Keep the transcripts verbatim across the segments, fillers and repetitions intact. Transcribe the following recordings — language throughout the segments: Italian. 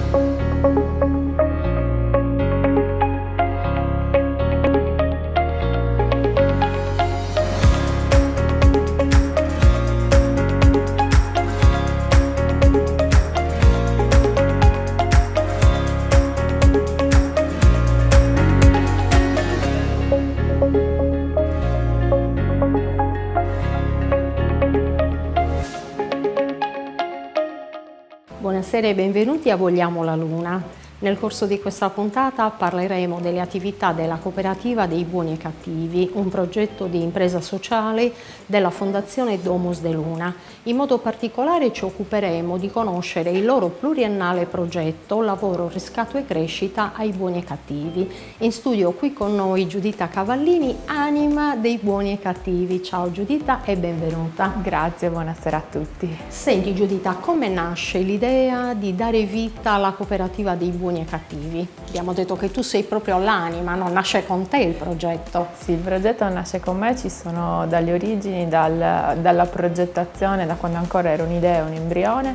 Buonasera e benvenuti a Vogliamo la Luna. Nel corso di questa puntata parleremo delle attività della cooperativa dei Buoni e Cattivi, un progetto di impresa sociale della Fondazione Domus de Luna. In modo particolare ci occuperemo di conoscere il loro pluriennale progetto Lavoro, Riscatto e Crescita ai Buoni e Cattivi. In studio qui con noi Giuditta Cavallini, anima dei Buoni e Cattivi. Ciao Giuditta e benvenuta. Grazie, buonasera a tutti. Senti Giuditta, come nasce l'idea di dare vita alla cooperativa dei Buoni e Cattivi? Abbiamo detto che tu sei proprio l'anima, non nasce con te il progetto? Sì, il progetto nasce con me, ci sono dalle origini, dal, dalla progettazione, da quando ancora era un'idea, un embrione,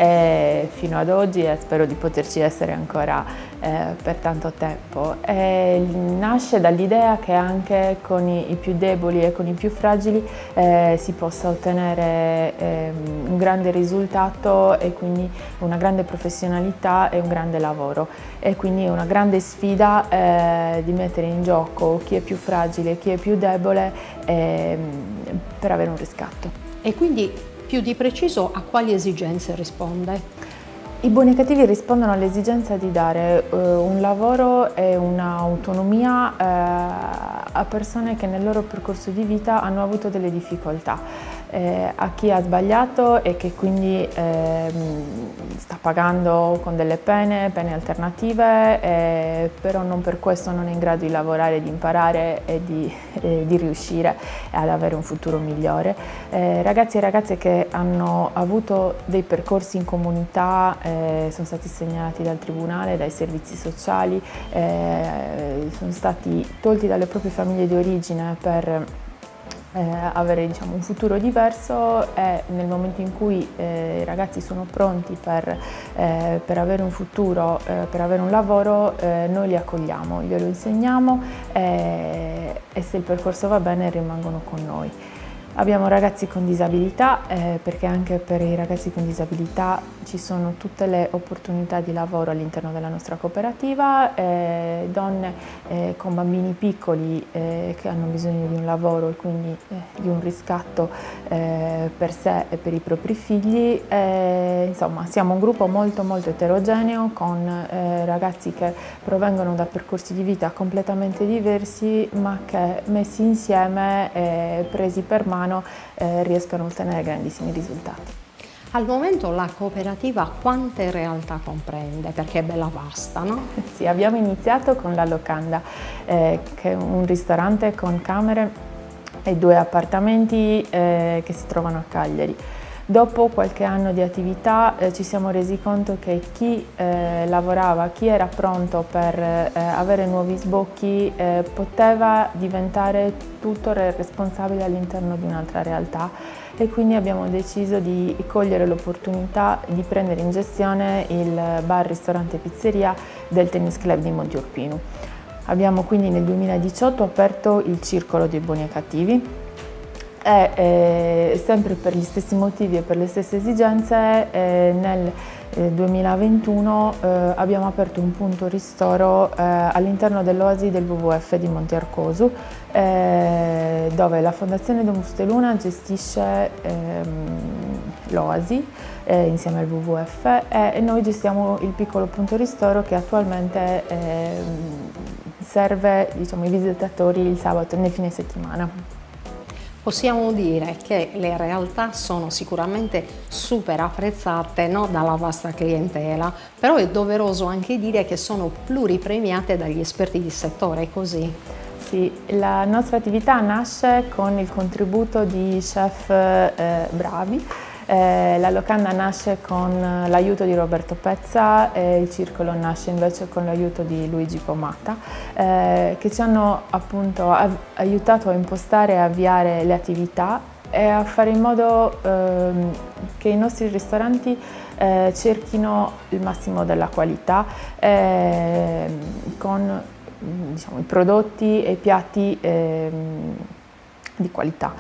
e fino ad oggi e spero di poterci essere ancora eh, per tanto tempo. E nasce dall'idea che anche con i, i più deboli e con i più fragili eh, si possa ottenere eh, un grande risultato e quindi una grande professionalità e un grande lavoro. E quindi è una grande sfida eh, di mettere in gioco chi è più fragile, chi è più debole eh, per avere un riscatto. E quindi più di preciso a quali esigenze risponde? I Buoni e Cattivi rispondono all'esigenza di dare eh, un lavoro e un'autonomia eh, a persone che nel loro percorso di vita hanno avuto delle difficoltà. Eh, a chi ha sbagliato e che quindi eh, sta pagando con delle pene, pene alternative, eh, però non per questo non è in grado di lavorare, di imparare e di, eh, di riuscire ad avere un futuro migliore. Eh, ragazzi e ragazze che hanno avuto dei percorsi in comunità, eh, sono stati segnalati dal tribunale, dai servizi sociali, eh, sono stati tolti dalle proprie famiglie di origine per Eh, avere diciamo, un futuro diverso e nel momento in cui eh, i ragazzi sono pronti per, eh, per avere un futuro, eh, per avere un lavoro, eh, noi li accogliamo, glielo insegniamo eh, e se il percorso va bene rimangono con noi. Abbiamo ragazzi con disabilità eh, perché anche per i ragazzi con disabilità ci sono tutte le opportunità di lavoro all'interno della nostra cooperativa, eh, donne eh, con bambini piccoli eh, che hanno bisogno di un lavoro e quindi eh, di un riscatto eh, per sé e per i propri figli. Eh, insomma siamo un gruppo molto molto eterogeneo con eh, ragazzi che provengono da percorsi di vita completamente diversi ma che messi insieme e presi per mano Eh, riescono a ottenere grandissimi risultati. Al momento la cooperativa quante realtà comprende? Perché è bella vasta, no? Sì, abbiamo iniziato con la Locanda, eh, che è un ristorante con camere e due appartamenti eh, che si trovano a Cagliari. Dopo qualche anno di attività eh, ci siamo resi conto che chi eh, lavorava, chi era pronto per eh, avere nuovi sbocchi eh, poteva diventare tutore responsabile all'interno di un'altra realtà e quindi abbiamo deciso di cogliere l'opportunità di prendere in gestione il bar, ristorante e pizzeria del Tennis Club di Monte Urpinu. Abbiamo quindi nel duemiladiciotto aperto il Circolo dei Buoni e Cattivi. E eh, sempre per gli stessi motivi e per le stesse esigenze eh, nel eh, duemilaventuno eh, abbiamo aperto un punto ristoro eh, all'interno dell'Oasi del W W F di Monte Arcosu eh, dove la Fondazione Domus de Luna gestisce ehm, l'Oasi eh, insieme al W W F e, e noi gestiamo il piccolo punto ristoro che attualmente eh, serve diciamo, i visitatori il sabato e nel fine settimana. Possiamo dire che le realtà sono sicuramente super apprezzate, no, dalla vasta clientela, però è doveroso anche dire che sono pluripremiate dagli esperti di settore, è così? Sì, la nostra attività nasce con il contributo di chef eh, bravi. Eh, la Locanda nasce con l'aiuto di Roberto Pezza e il Circolo nasce invece con l'aiuto di Luigi Pomata eh, che ci hanno appunto aiutato a impostare e avviare le attività e a fare in modo eh, che i nostri ristoranti eh, cerchino il massimo della qualità eh, con diciamo, i prodotti e i piatti eh, di qualità.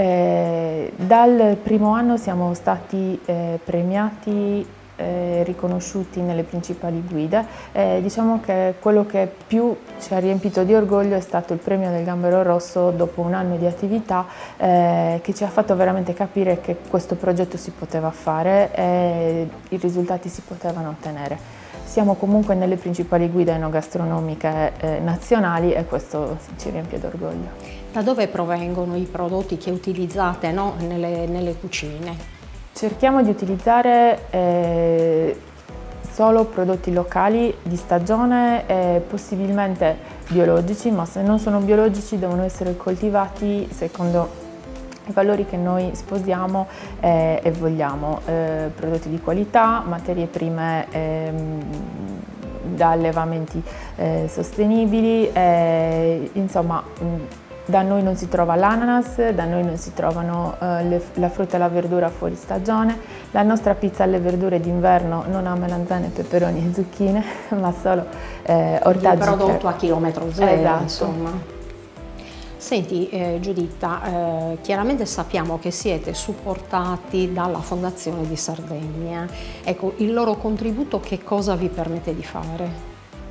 Eh, dal primo anno siamo stati eh, premiati Eh, riconosciuti nelle principali guide. Eh, diciamo che quello che più ci ha riempito di orgoglio è stato il premio del Gambero Rosso dopo un anno di attività eh, che ci ha fatto veramente capire che questo progetto si poteva fare e i risultati si potevano ottenere. Siamo comunque nelle principali guide enogastronomiche eh, nazionali e questo ci riempie d'orgoglio. Da dove provengono i prodotti che utilizzate, no, nelle, nelle cucine? Cerchiamo di utilizzare eh, solo prodotti locali di stagione e possibilmente biologici, ma se non sono biologici devono essere coltivati secondo i valori che noi sposiamo eh, e vogliamo. Eh, prodotti di qualità, materie prime ehm, da allevamenti eh, sostenibili, eh, insomma mh, da noi non si trova l'ananas, da noi non si trovano eh, le, la frutta e la verdura fuori stagione, la nostra pizza alle verdure d'inverno non ha melanzane, peperoni e zucchine, ma solo eh, ortaggi. Il prodotto a chilometro zero, esatto. Insomma. Senti eh, Giuditta, eh, chiaramente sappiamo che siete supportati dalla Fondazione di Sardegna. Ecco, il loro contributo che cosa vi permette di fare?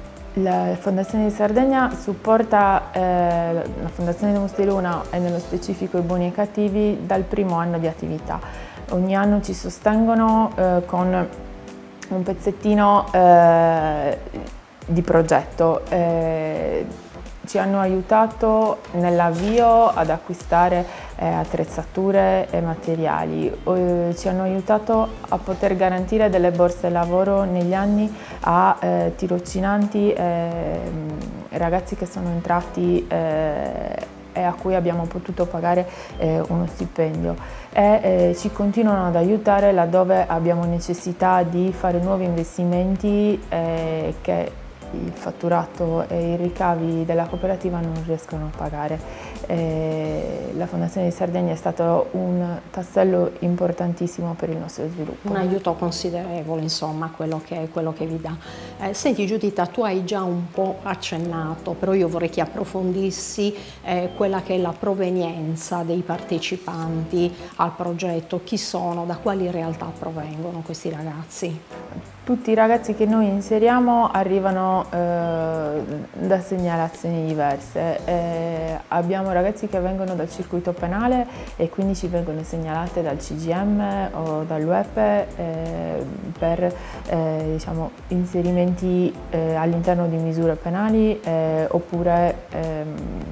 La Fondazione di Sardegna supporta eh, la Fondazione Domus di Luna e nello specifico i Buoni e Cattivi dal primo anno di attività. Ogni anno ci sostengono eh, con un pezzettino eh, di progetto. Eh, ci hanno aiutato nell'avvio ad acquistare eh, attrezzature e materiali, eh, ci hanno aiutato a poter garantire delle borse lavoro negli anni a eh, tirocinanti e ragazzi che sono entrati eh, e a cui abbiamo potuto pagare eh, uno stipendio e eh, ci continuano ad aiutare laddove abbiamo necessità di fare nuovi investimenti eh, che il fatturato e i ricavi della cooperativa non riescono a pagare. Eh, la Fondazione di Sardegna è stato un tassello importantissimo per il nostro sviluppo. Un aiuto considerevole, insomma, quello che, quello che vi dà. Eh, senti Giuditta, tu hai già un po' accennato, però io vorrei che approfondissi eh, quella che è la provenienza dei partecipanti al progetto. Chi sono, da quali realtà provengono questi ragazzi? Tutti i ragazzi che noi inseriamo arrivano eh, da segnalazioni diverse. Eh, abbiamo ragazzi che vengono dal circuito penale e quindi ci vengono segnalate dal C G M o dall'U E P E eh, per eh, diciamo, inserimenti eh, all'interno di misure penali eh, oppure ehm,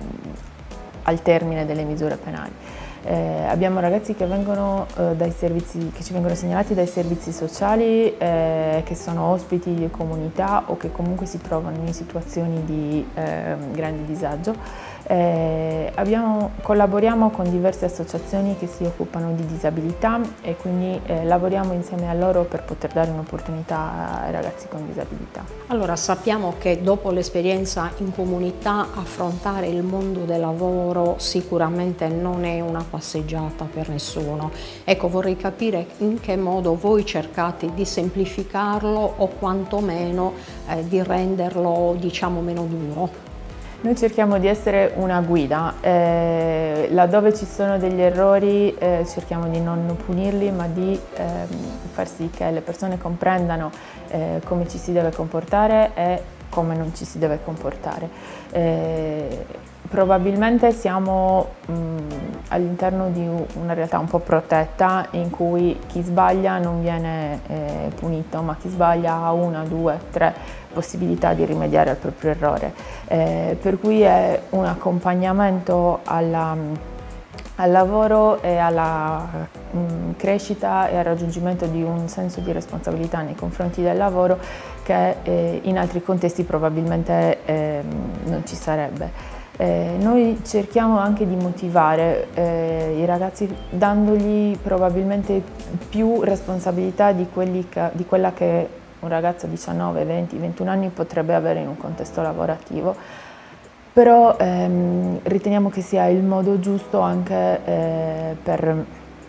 al termine delle misure penali. Eh, abbiamo ragazzi che, vengono, eh, dai servizi, che ci vengono segnalati dai servizi sociali, eh, che sono ospiti di comunità o che comunque si trovano in situazioni di eh, grande disagio. Eh, abbiamo, collaboriamo con diverse associazioni che si occupano di disabilità e quindi eh, lavoriamo insieme a loro per poter dare un'opportunità ai ragazzi con disabilità. Allora, sappiamo che dopo l'esperienza in comunità affrontare il mondo del lavoro sicuramente non è una passeggiata per nessuno. Ecco, vorrei capire in che modo voi cercate di semplificarlo o quantomeno eh, di renderlo, diciamo, meno duro. Noi cerchiamo di essere una guida, eh, laddove ci sono degli errori eh, cerchiamo di non punirli ma di eh, far sì che le persone comprendano eh, come ci si deve comportare e come non ci si deve comportare. Eh, probabilmente siamo all'interno di una realtà un po' protetta in cui chi sbaglia non viene eh, punito, ma chi sbaglia ha una, due, tre possibilità di rimediare al proprio errore. Eh, per cui è un accompagnamento alla, al lavoro e alla mh, crescita e al raggiungimento di un senso di responsabilità nei confronti del lavoro che eh, in altri contesti probabilmente eh, non ci sarebbe. Eh, noi cerchiamo anche di motivare eh, i ragazzi dandogli probabilmente più responsabilità di, quelli che, di quella che un ragazzo a diciannove, venti, ventuno anni potrebbe avere in un contesto lavorativo, però ehm, riteniamo che sia il modo giusto anche eh, per,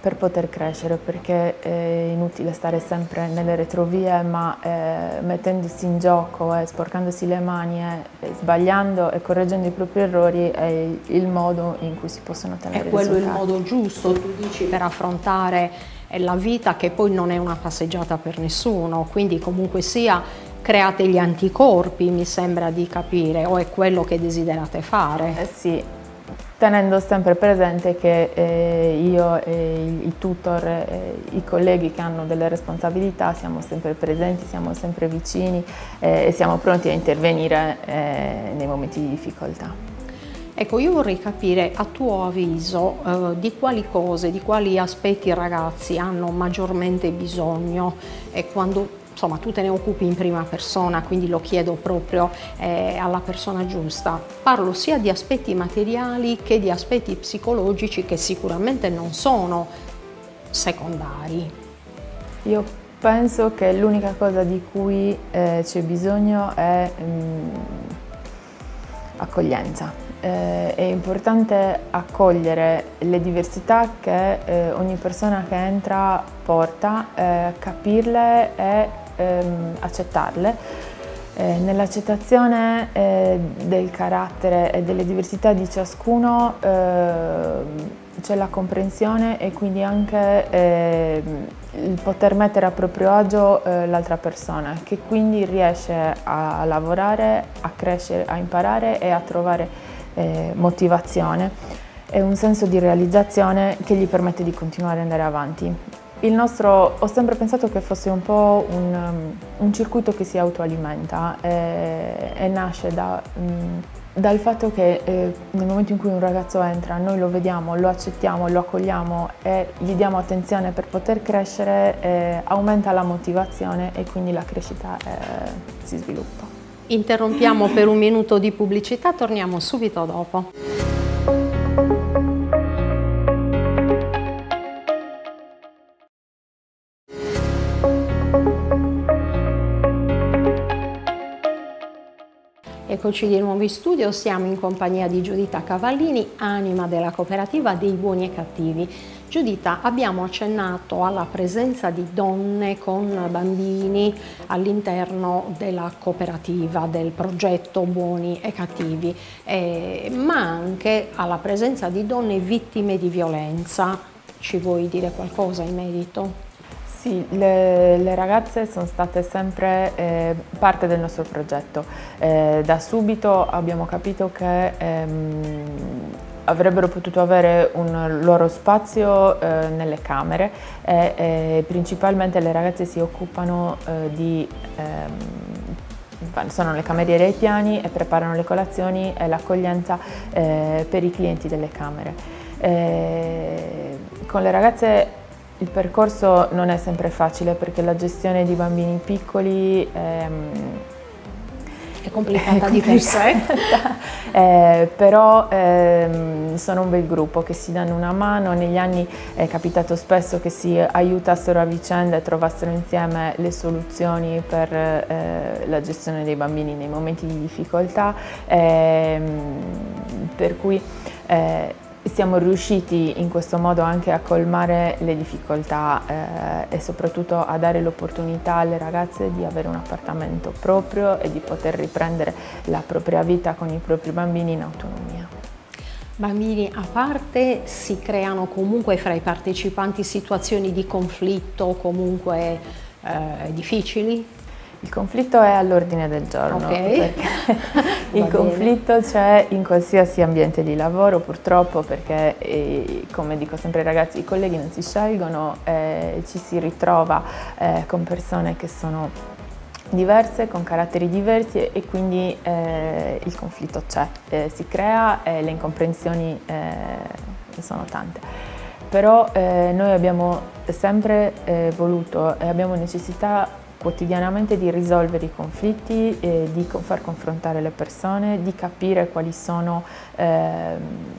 per poter crescere, perché è inutile stare sempre nelle retrovie, ma eh, mettendosi in gioco e sporcandosi le mani e, e sbagliando e correggendo i propri errori è il, il modo in cui si possono ottenere è quello risultati. il modo giusto, tu dici, per affrontare la vita, che poi non è una passeggiata per nessuno, quindi comunque sia create gli anticorpi, mi sembra di capire, o è quello che desiderate fare? Eh sì, tenendo sempre presente che eh, io e i, i tutor, eh, i colleghi che hanno delle responsabilità siamo sempre presenti, siamo sempre vicini eh, e siamo pronti a intervenire eh, nei momenti di difficoltà. Ecco, io vorrei capire, a tuo avviso, eh, di quali cose, di quali aspetti i ragazzi hanno maggiormente bisogno e quando, insomma, tu te ne occupi in prima persona, quindi lo chiedo proprio eh, alla persona giusta. Parlo sia di aspetti materiali che di aspetti psicologici che sicuramente non sono secondari. Io penso che l'unica cosa di cui eh, c'è bisogno è mh, accoglienza. Eh, è importante accogliere le diversità che eh, ogni persona che entra porta, eh, capirle e ehm, accettarle. Eh, nell'accettazione eh, del carattere e delle diversità di ciascuno eh, c'è la comprensione e quindi anche eh, il poter mettere a proprio agio eh, l'altra persona, che quindi riesce a lavorare, a crescere, a imparare e a trovare eh, motivazione e un senso di realizzazione che gli permette di continuare ad andare avanti. Il nostro, ho sempre pensato che fosse un po' un, un circuito che si autoalimenta e, e nasce da, mh, dal fatto che eh, nel momento in cui un ragazzo entra noi lo vediamo, lo accettiamo, lo accogliamo e gli diamo attenzione per poter crescere, eh, aumenta la motivazione e quindi la crescita eh, si sviluppa. Interrompiamo per un minuto di pubblicità, torniamo subito dopo. Eccoci di nuovo in studio, siamo in compagnia di Giuditta Cavallini, anima della cooperativa dei Buoni e Cattivi. Giuditta, abbiamo accennato alla presenza di donne con bambini all'interno della cooperativa, del progetto Buoni e Cattivi, eh, ma anche alla presenza di donne vittime di violenza. Ci vuoi dire qualcosa in merito? Sì, le, le ragazze sono state sempre eh, parte del nostro progetto. Eh, da subito abbiamo capito che ehm, avrebbero potuto avere un loro spazio eh, nelle camere e eh, principalmente le ragazze si occupano eh, di... Ehm, sono le cameriere ai piani e preparano le colazioni e l'accoglienza eh, per i clienti delle camere. Eh, con le ragazze il percorso non è sempre facile perché la gestione di bambini piccoli ehm, è complicata di per sé, eh, però ehm, sono un bel gruppo che si danno una mano. Negli anni è capitato spesso che si aiutassero a vicenda e trovassero insieme le soluzioni per eh, la gestione dei bambini nei momenti di difficoltà, ehm, per cui eh, siamo riusciti in questo modo anche a colmare le difficoltà eh, e soprattutto a dare l'opportunità alle ragazze di avere un appartamento proprio e di poter riprendere la propria vita con i propri bambini in autonomia. Bambini a parte, si creano comunque fra i partecipanti situazioni di conflitto comunque eh, difficili? Il conflitto è all'ordine del giorno, okay. Perché il conflitto c'è in qualsiasi ambiente di lavoro purtroppo, perché eh, come dico sempre ai ragazzi, i colleghi non si scelgono, eh, ci si ritrova eh, con persone che sono diverse, con caratteri diversi e quindi eh, il conflitto c'è, eh, si crea e le incomprensioni eh, sono tante. Però eh, noi abbiamo sempre eh, voluto e abbiamo necessità quotidianamente di risolvere i conflitti, eh, di far confrontare le persone, di capire quali sono eh,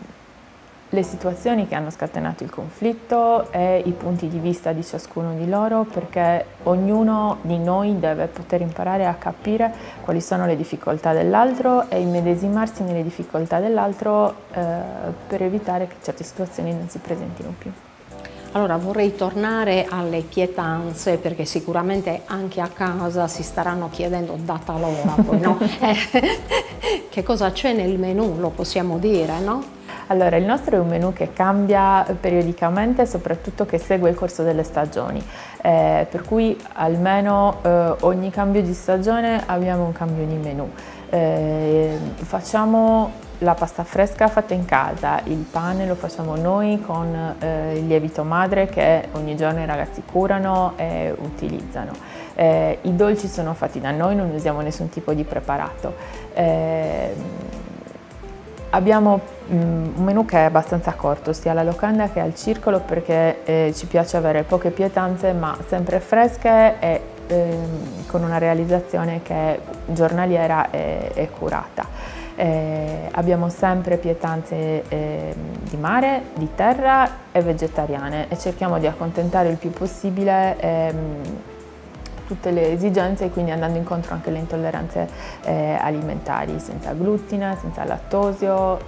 le situazioni che hanno scatenato il conflitto e i punti di vista di ciascuno di loro, perché ognuno di noi deve poter imparare a capire quali sono le difficoltà dell'altro e immedesimarsi nelle difficoltà dell'altro eh, per evitare che certe situazioni non si presentino più. Allora vorrei tornare alle pietanze, perché sicuramente anche a casa si staranno chiedendo, data l'ora poi, no? eh, che cosa c'è nel menù, lo possiamo dire, no? Allora, il nostro è un menù che cambia periodicamente, soprattutto che segue il corso delle stagioni, eh, per cui almeno eh, ogni cambio di stagione abbiamo un cambio di menù. Eh, facciamo la pasta fresca fatta in casa, il pane lo facciamo noi con eh, il lievito madre che ogni giorno i ragazzi curano e utilizzano. Eh, I dolci sono fatti da noi, non usiamo nessun tipo di preparato. Eh, Abbiamo um, un menù che è abbastanza corto, sia alla locanda che al circolo, perché eh, ci piace avere poche pietanze ma sempre fresche e eh, con una realizzazione che è giornaliera e, e curata. Eh, abbiamo sempre pietanze eh, di mare, di terra e vegetariane, e cerchiamo di accontentare il più possibile ehm, tutte le esigenze, e quindi andando incontro anche alle intolleranze eh, alimentari, senza glutine, senza lattosio,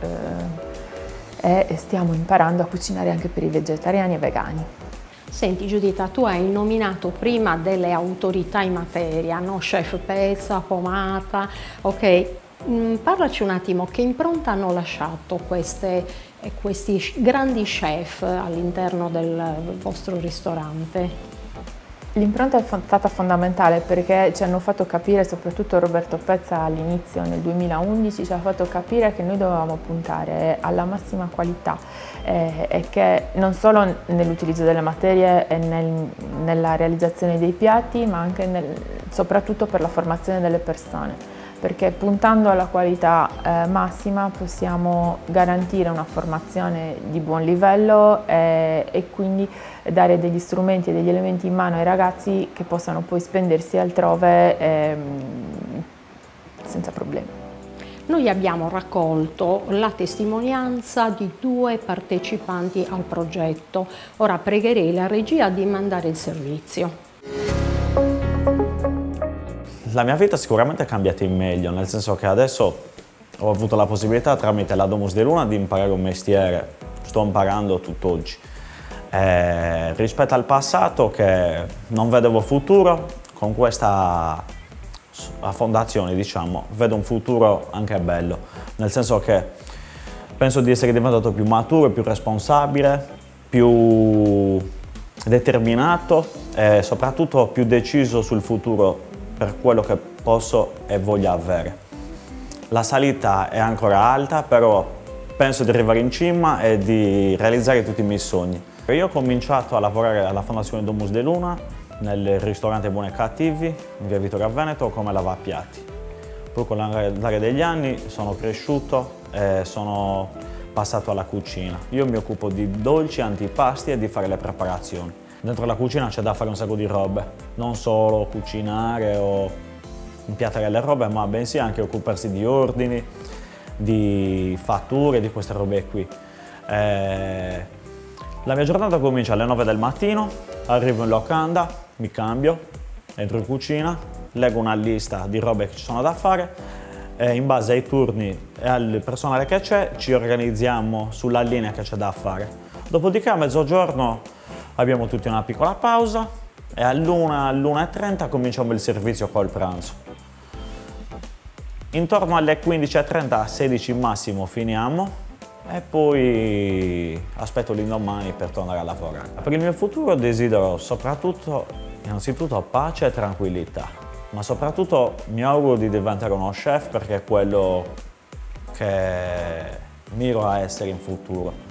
eh, e stiamo imparando a cucinare anche per i vegetariani e vegani. Senti Giuditta, tu hai nominato prima delle autorità in materia, no? Chef Pezza, Pomata, ok? Mm, parlaci un attimo, che impronta hanno lasciato queste, questi grandi chef all'interno del vostro ristorante? L'impronta è stata fondamentale perché ci hanno fatto capire, soprattutto Roberto Pezza all'inizio nel duemilaundici, ci ha fatto capire che noi dovevamo puntare alla massima qualità eh, e che non solo nell'utilizzo delle materie e nel, nella realizzazione dei piatti, ma anche nel, soprattutto per la formazione delle persone. Perché puntando alla qualità eh, massima possiamo garantire una formazione di buon livello eh, e quindi dare degli strumenti e degli elementi in mano ai ragazzi che possano poi spendersi altrove eh, senza problemi. Noi abbiamo raccolto la testimonianza di due partecipanti al progetto. Ora pregherei la regia di mandare il servizio. La mia vita sicuramente è cambiata in meglio, nel senso che adesso ho avuto la possibilità tramite la Domus de Luna di imparare un mestiere, sto imparando tutt'oggi. Eh, rispetto al passato che non vedevo futuro, con questa fondazione diciamo, vedo un futuro anche bello, nel senso che penso di essere diventato più maturo, più responsabile, più determinato e soprattutto più deciso sul futuro per quello che posso e voglio avere. La salita è ancora alta, però penso di arrivare in cima e di realizzare tutti i miei sogni. Io ho cominciato a lavorare alla Fondazione Domus de Luna, nel ristorante Buoni e Cattivi, in via Vittorio Veneto, come lavapiatti. Poi con l'andare degli anni sono cresciuto e sono passato alla cucina. Io mi occupo di dolci, antipasti e di fare le preparazioni. Dentro la cucina c'è da fare un sacco di robe, non solo cucinare o impiattare le robe, ma bensì anche occuparsi di ordini, di fatture, di queste robe qui. Eh, la mia giornata comincia alle nove del mattino, arrivo in locanda, mi cambio, entro in cucina, leggo una lista di robe che ci sono da fare e in base ai turni e al personale che c'è ci organizziamo sulla linea che c'è da fare. Dopodiché a mezzogiorno abbiamo tutti una piccola pausa e all'una, all'una e trenta cominciamo il servizio col pranzo. Intorno alle quindici e trenta, sedici massimo finiamo e poi aspetto l'indomani per tornare a lavorare. Per il mio futuro desidero soprattutto, innanzitutto, pace e tranquillità, ma soprattutto mi auguro di diventare uno chef perché è quello che miro a essere in futuro.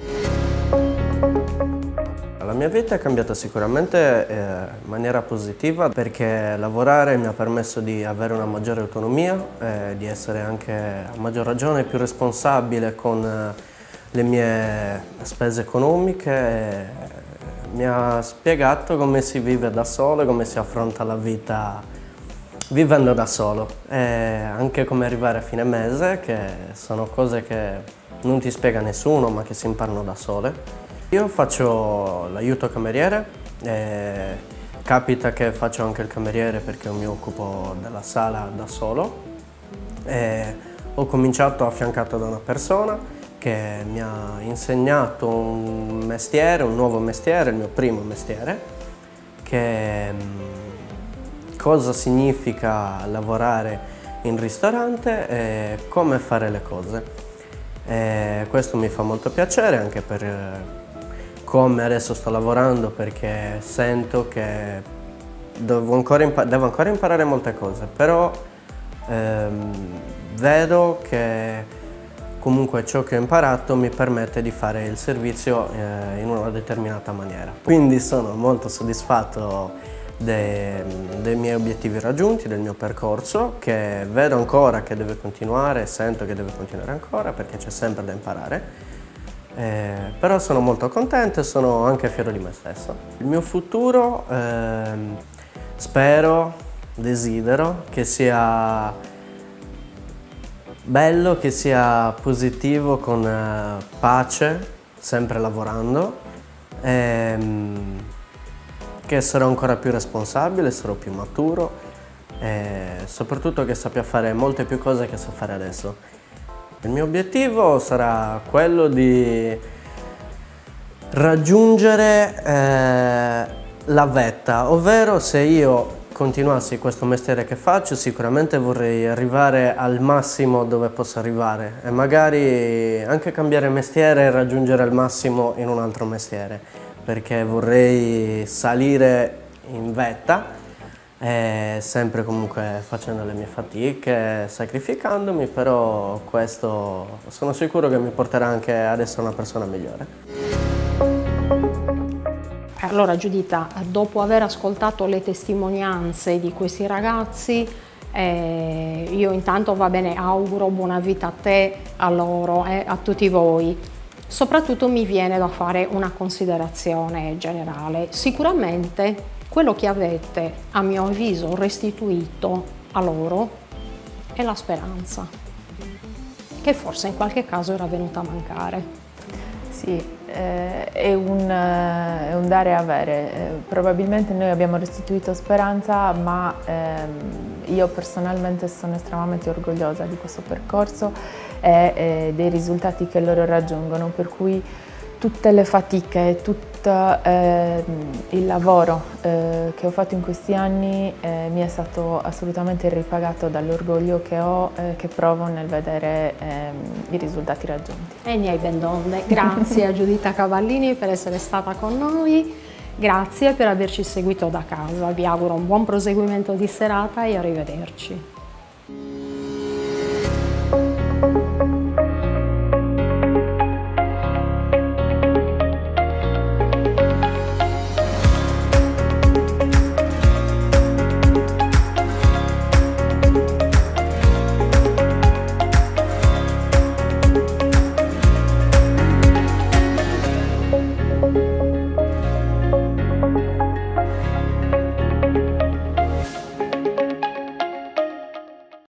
La mia vita è cambiata sicuramente eh, in maniera positiva perché lavorare mi ha permesso di avere una maggiore autonomia, eh, di essere anche a maggior ragione più responsabile con eh, le mie spese economiche. E mi ha spiegato come si vive da solo e come si affronta la vita vivendo da solo, e anche come arrivare a fine mese, che sono cose che non ti spiega nessuno ma che si imparano da sole. Io faccio l'aiuto cameriere, e capita che faccio anche il cameriere perché mi occupo della sala da solo. E ho cominciato affiancato da una persona che mi ha insegnato un mestiere, un nuovo mestiere, il mio primo mestiere, che cosa significa lavorare in ristorante e come fare le cose. E questo mi fa molto piacere anche per come adesso sto lavorando, perché sento che devo ancora, devo ancora imparare molte cose, però ehm, vedo che comunque ciò che ho imparato mi permette di fare il servizio eh, in una determinata maniera. Quindi sono molto soddisfatto dei, dei miei obiettivi raggiunti, del mio percorso, che vedo ancora che deve continuare, sento che deve continuare ancora perché c'è sempre da imparare. Eh, però sono molto contento e sono anche fiero di me stesso. Il mio futuro eh, spero, desidero che sia bello, che sia positivo, con eh, pace, sempre lavorando, e, che sarò ancora più responsabile, sarò più maturo e soprattutto che sappia fare molte più cose che so fare adesso. Il mio obiettivo sarà quello di raggiungere eh, la vetta, ovvero se io continuassi questo mestiere che faccio, sicuramente vorrei arrivare al massimo dove posso arrivare e magari anche cambiare mestiere e raggiungere il massimo in un altro mestiere, perché vorrei salire in vetta, eh, sempre comunque facendo le mie fatiche, sacrificandomi, però questo sono sicuro che mi porterà anche ad essere una persona migliore. Allora Giuditta, dopo aver ascoltato le testimonianze di questi ragazzi, eh, io intanto va bene, auguro buona vita a te, a loro e eh, a tutti voi. Soprattutto mi viene da fare una considerazione generale. Sicuramente quello che avete, a mio avviso, restituito a loro è la speranza, che forse in qualche caso era venuta a mancare. Sì, eh, è, un, eh, è un dare e avere. Eh, probabilmente noi abbiamo restituito speranza, ma ehm, io personalmente sono estremamente orgogliosa di questo percorso e eh, dei risultati che loro raggiungono, per cui tutte le fatiche, tutto eh, il lavoro eh, che ho fatto in questi anni eh, mi è stato assolutamente ripagato dall'orgoglio che ho, eh, che provo nel vedere eh, i risultati raggiunti. E ne hai ben donde. Grazie a Giuditta Cavallini per essere stata con noi, grazie per averci seguito da casa. Vi auguro un buon proseguimento di serata e arrivederci.